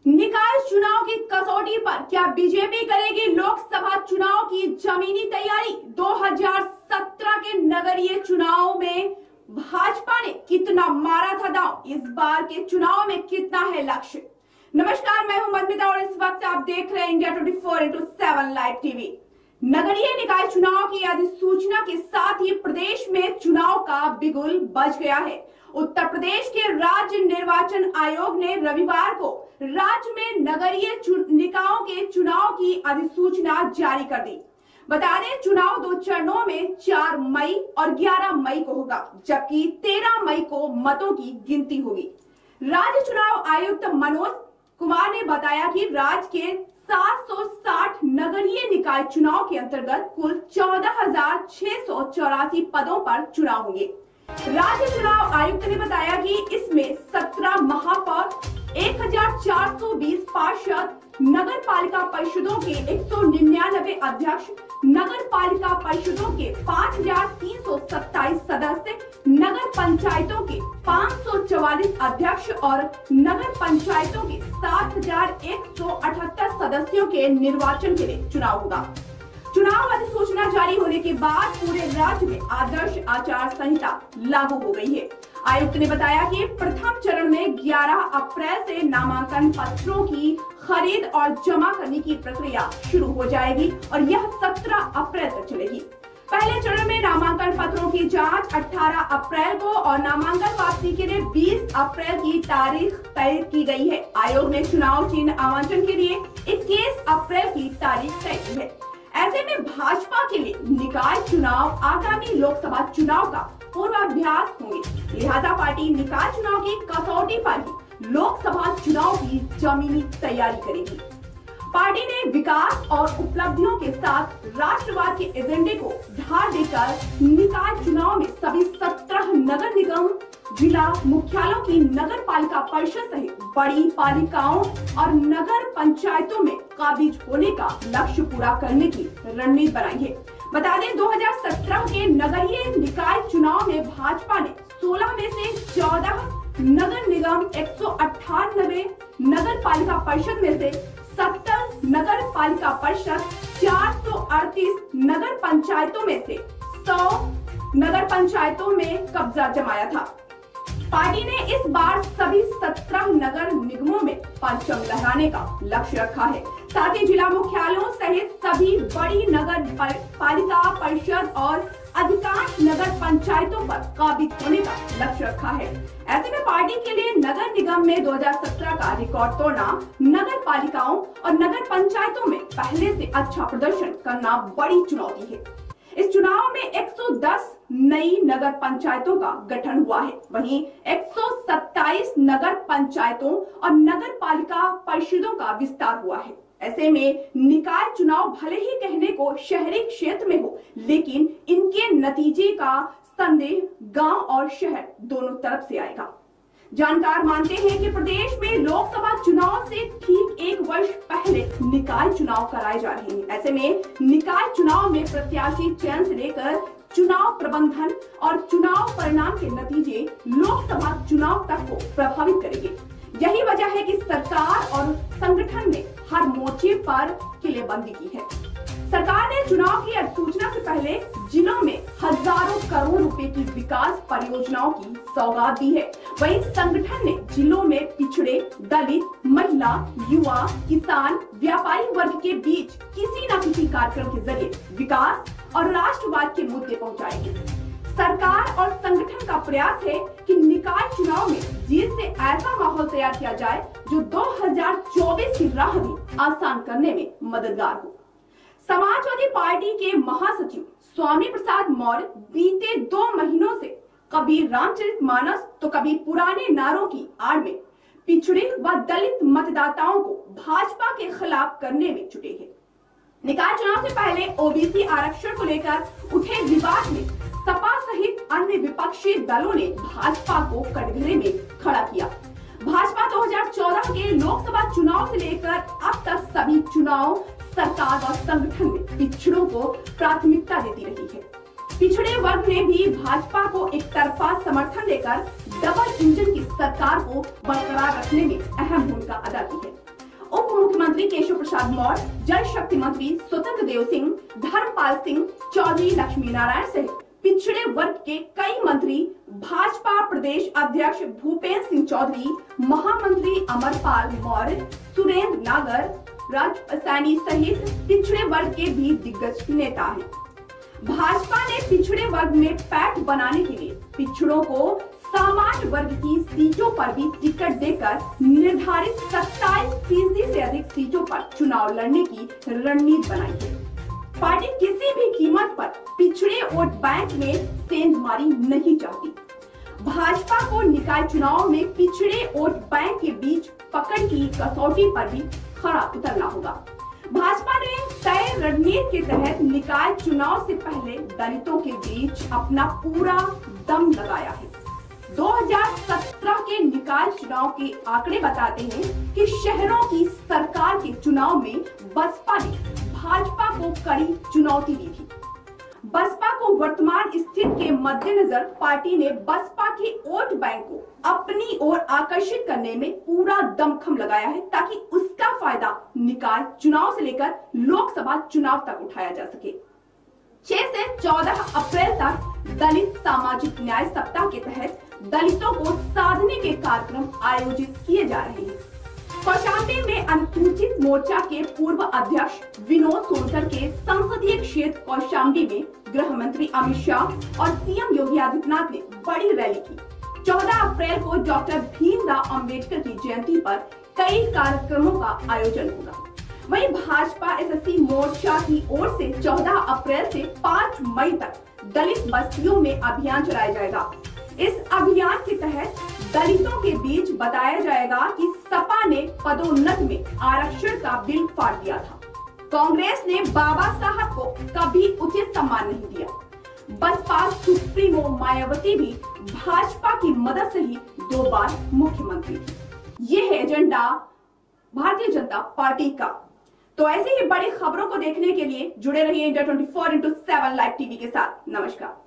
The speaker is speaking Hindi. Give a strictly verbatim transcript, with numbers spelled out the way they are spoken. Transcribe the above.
निकाय चुनाव की कसौटी पर क्या बीजेपी करेगी लोकसभा चुनाव की जमीनी तैयारी? दो हज़ार सत्रह के नगरीय चुनाव में भाजपा ने कितना मारा था दांव, इस बार के चुनाव में कितना है लक्ष्य? नमस्कार, मैं हूं मधुमिता और इस वक्त आप देख रहे हैं इंडिया चौबीस इंटू सात लाइव टीवी। नगरीय निकाय चुनाव की अधिसूचना के साथ ही प्रदेश में चुनाव का बिगुल बज गया है। उत्तर प्रदेश के राज्य निर्वाचन आयोग ने रविवार को राज्य में नगरीय निकायों के चुनाव की अधिसूचना जारी कर दी। बता दें, चुनाव दो चरणों में चार मई और ग्यारह मई को होगा, जबकि तेरह मई को मतों की गिनती होगी। राज्य चुनाव आयुक्त मनोज कुमार ने बताया कि राज्य के सात सौ साठ नगरीय निकाय चुनाव के अंतर्गत कुल चौदह हजार छह सौ चौरासी पदों पर चुनाव होंगे। राज्य चुनाव आयुक्त ने बताया कि इसमें सत्रह महापौर, एक हजार चार सौ बीस पार्षद, नगर पालिका परिषदों के एक सौ निन्यानवे अध्यक्ष, नगर पालिका परिषदों के पाँच हजार तीन सौ सत्ताईस सदस्य, नगर पंचायतों के पाँच सौ चौवालीस अध्यक्ष और नगर पंचायतों के सात हजार एक सौ अठहत्तर सदस्यों के निर्वाचन के लिए चुनाव होगा। चुनाव अधिसूचना जारी होने के बाद पूरे राज्य में आदर्श आचार संहिता लागू हो गई है। आयुक्त ने बताया कि प्रथम चरण में ग्यारह अप्रैल से नामांकन पत्रों की खरीद और जमा करने की प्रक्रिया शुरू हो जाएगी और यह सत्रह अप्रैल तक चलेगी। पहले चरण में नामांकन पत्रों की जांच अठारह अप्रैल को और नामांकन वापसी के लिए बीस अप्रैल की तारीख तय की गई है। आयोग ने चुनाव चिन्ह आवंटन के लिए इक्कीस अप्रैल की तारीख तय की है। ऐसे में भाजपा के लिए निकाय चुनाव आगामी लोकसभा चुनाव का पूर्वाभ्यास होंगे, लिहाजा पार्टी निकाय चुनाव की कसौटी पर ही लोकसभा चुनाव की जमीनी तैयारी करेगी। पार्टी ने विकास और उपलब्धियों के साथ राष्ट्रवाद के एजेंडे को धार देकर निकाय चुनाव में सभी सत्रह नगर निगम, जिला मुख्यालयों की नगर पालिका परिषद सहित बड़ी पालिकाओं और नगर पंचायतों में काबिज होने का लक्ष्य पूरा करने की रणनीति बनाई है। बता दें, दो हज़ार सत्रह के नगरीय निकाय चुनाव में भाजपा ने सोलह में से चौदह नगर निगम, एक सौ अट्ठानबे नगर पालिका परिषद में से सत्तर नगर पालिका परिषद, चार सौ अड़तीस नगर पंचायतों में से सौ नगर पंचायतों में कब्जा जमाया था। पार्टी ने इस बार सभी सत्रह नगर निगमों में परचम लहराने का लक्ष्य रखा है। साथ ही जिला मुख्यालयों सहित सभी बड़ी नगर पालिका परिषद और अधिकांश नगर पंचायतों पर काबिज होने का लक्ष्य रखा है। ऐसे में पार्टी के लिए नगर निगम में दो हज़ार सत्रह का रिकॉर्ड तोड़ना, नगर पालिकाओं और नगर पंचायतों में पहले से अच्छा प्रदर्शन करना बड़ी चुनौती है। इस चुनाव में एक सौ दस नई नगर पंचायतों का गठन हुआ है, वहीं एक सौ सत्ताईस नगर पंचायतों और नगर पालिका परिषदों का विस्तार हुआ है। ऐसे में निकाय चुनाव भले ही कहने को शहरी क्षेत्र में हो, लेकिन इनके नतीजे का संदेह गांव और शहर दोनों तरफ से आएगा। जानकार मानते हैं कि प्रदेश में लोकसभा चुनाव से ठीक एक वर्ष पहले निकाय चुनाव कराए जा रहे हैं। ऐसे में निकाय चुनाव में प्रत्याशी चयन से लेकर चुनाव प्रबंधन और चुनाव परिणाम के नतीजे लोकसभा चुनाव तक को प्रभावित करेंगे। यही वजह है कि सरकार और संगठन ने हर मोर्चे पर किलेबंदी की है। सरकार ने चुनाव की अधिसूचना से पहले जिलों में हजारों करोड़ रुपए की विकास परियोजनाओं की सौगात दी है। वहीं संगठन ने जिलों में पिछड़े, दलित, महिला, युवा, किसान, व्यापारी वर्ग के बीच किसी न किसी कार्यक्रम के जरिए विकास और राष्ट्रवाद के मुद्दे पहुंचाएंगे। सरकार और संगठन का प्रयास है कि निकाय चुनाव में जीत से ऐसा माहौल तैयार किया जाए जो दो हज़ार चौबीस की राह भी आसान करने में मददगार हो। समाजवादी पार्टी के महासचिव स्वामी प्रसाद मौर्य बीते दो महीनों से कभी रामचरितमानस तो कभी पुराने नारों की आड़ में पिछड़े व दलित मतदाताओं को भाजपा के खिलाफ करने में जुटे हैं। निकाय चुनाव से पहले ओबीसी आरक्षण को लेकर उठे विवाद में सपा सहित अन्य विपक्षी दलों ने भाजपा को कटघरे में खड़ा किया। भाजपा दो हज़ार चौदह के लोकसभा चुनाव से लेकर अब तक सभी चुनाव सरकार और संगठन में पिछड़ों को प्राथमिकता देती रही है। पिछड़े वर्ग ने भी भाजपा को एक तरफा समर्थन देकर डबल इंजन की सरकार को बरकरार रखने में अहम भूमिका अदा की है। मंत्री केशव प्रसाद मौर्य, जल शक्ति मंत्री स्वतंत्र देव सिंह, धर्मपाल सिंह, चौधरी लक्ष्मी नारायण सहित पिछड़े वर्ग के कई मंत्री, भाजपा प्रदेश अध्यक्ष भूपेंद्र सिंह चौधरी, महामंत्री अमरपाल मौर्य, सुरेंद्र नागर, राज सैनी सहित पिछड़े वर्ग के भी दिग्गज नेता हैं। भाजपा ने पिछड़े वर्ग में पैठ बनाने के लिए पिछड़ों को सामान्य वर्ग की सीटों पर भी टिकट देकर निर्धारित सत्ताईस फीसदी से अधिक सीटों पर चुनाव लड़ने की रणनीति बनाई है। पार्टी किसी भी कीमत पर पिछड़े वोट बैंक में सेंधमारी नहीं चाहती। भाजपा को निकाय चुनाव में पिछड़े वोट बैंक के बीच पकड़ की कसौटी पर भी खरा उतरना होगा। भाजपा ने तय रणनीति के तहत निकाय चुनाव से पहले दलितों के बीच अपना पूरा दम लगाया है। दो हज़ार सत्रह के निकाय चुनाव के आंकड़े बताते हैं कि शहरों की सरकार के चुनाव में बसपा ने भाजपा को कड़ी चुनौती दी थी। बसपा को वर्तमान स्थिति के मद्देनजर पार्टी ने बसपा के वोट बैंक को अपनी ओर आकर्षित करने में पूरा दमखम लगाया है, ताकि उसका फायदा निकाय चुनाव से लेकर लोकसभा चुनाव तक उठाया जा सके। छह से चौदह अप्रैल तक दलित सामाजिक न्याय सप्ताह के तहत दलितों को साधने के कार्यक्रम आयोजित किए जा रहे हैं। कौशाम्बी में अनुसूचित मोर्चा के पूर्व अध्यक्ष विनोद सोनकर के संसदीय क्षेत्र कौशाम्बी में गृह मंत्री अमित शाह और सीएम योगी आदित्यनाथ ने बड़ी रैली की। चौदह अप्रैल को डॉक्टर भीमराव अंबेडकर की जयंती पर कई कार्यक्रमों का आयोजन होगा। वहीं भाजपा एसएससी मोर्चा की ओर से चौदह अप्रैल से पाँच मई तक दलित बस्तियों में अभियान चलाया जाएगा। इस अभियान के तहत दलितों के बीच बताया जाएगा कि सपा ने पदोन्नति में आरक्षण का बिल फाड़ दिया था। कांग्रेस ने बाबा साहब को कभी उचित सम्मान नहीं दिया। बसपा सुप्रीमो मायावती भी भाजपा की मदद से ही दो बार मुख्यमंत्री थी। ये है एजेंडा भारतीय जनता पार्टी का। तो ऐसे ही बड़ी खबरों को देखने के लिए जुड़े रहिए India twenty four into seven live TV के साथ। नमस्कार।